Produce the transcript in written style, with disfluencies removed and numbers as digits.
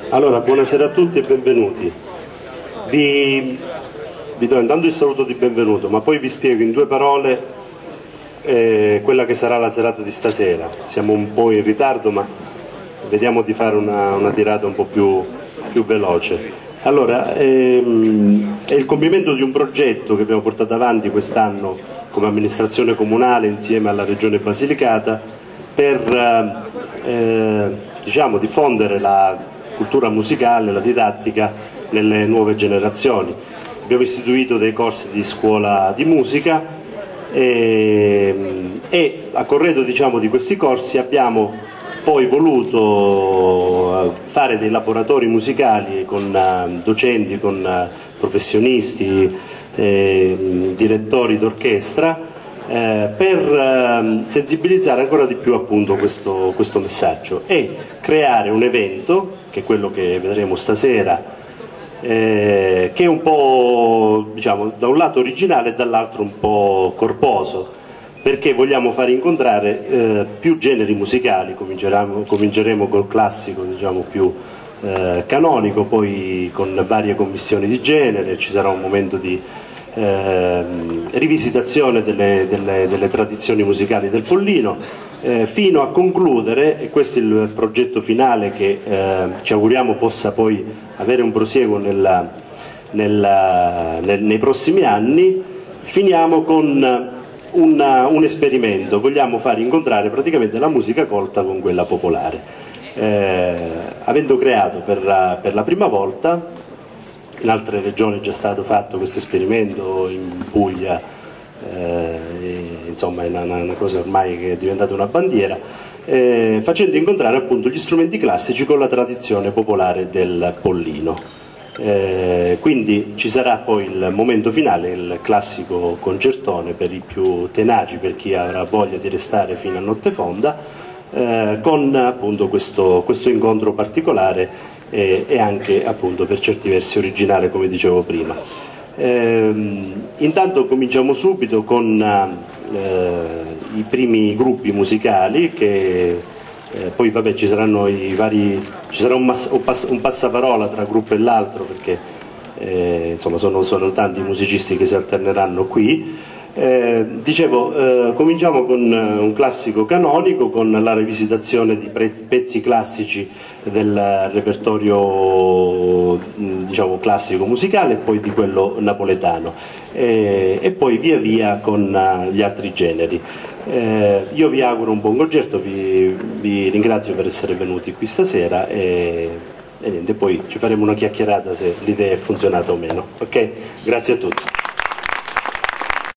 Allora, buonasera a tutti e benvenuti. Vi do intanto il saluto di benvenuto, ma poi vi spiego in due parole quella che sarà la serata di stasera. Siamo un po' in ritardo, ma vediamo di fare una tirata un po' più veloce. Allora, è il compimento di un progetto che abbiamo portato avanti quest'anno come amministrazione comunale insieme alla Regione Basilicata per diciamo, diffondere la cultura musicale, la didattica nelle nuove generazioni. Abbiamo istituito dei corsi di scuola di musica e a corredo, diciamo, di questi corsi abbiamo poi voluto fare dei laboratori musicali con docenti, con professionisti, direttori d'orchestra per sensibilizzare ancora di più appunto questo messaggio e creare un evento, che è quello che vedremo stasera, che è un po', diciamo, da un lato originale e dall'altro un po' corposo, perché vogliamo far incontrare più generi musicali. Cominceremo col classico, diciamo, più canonico, poi con varie commissioni di genere, ci sarà un momento di rivisitazione delle tradizioni musicali del Pollino, fino a concludere, e questo è il progetto finale che ci auguriamo possa poi avere un prosieguo nei prossimi anni. Finiamo con un esperimento: vogliamo far incontrare praticamente la musica colta con quella popolare, avendo creato per la prima volta, in altre regioni è già stato fatto questo esperimento, in Puglia insomma è una cosa ormai che è diventata una bandiera, facendo incontrare appunto gli strumenti classici con la tradizione popolare del Pollino. Quindi ci sarà poi il momento finale, il classico concertone per i più tenaci, per chi avrà voglia di restare fino a notte fonda, con appunto questo incontro particolare e anche appunto per certi versi originale, come dicevo prima. Intanto cominciamo subito con i primi gruppi musicali che poi vabbè ci saranno ci sarà un passaparola tra gruppo e l'altro, perché insomma sono tanti musicisti che si alterneranno qui. Dicevo, cominciamo con un classico canonico, con la rivisitazione di pezzi classici del repertorio, diciamo, classico musicale, e poi di quello napoletano, e poi via via con gli altri generi. Io vi auguro un buon concerto, vi ringrazio per essere venuti qui stasera e niente, poi ci faremo una chiacchierata se l'idea è funzionata o meno. Ok? Grazie a tutti.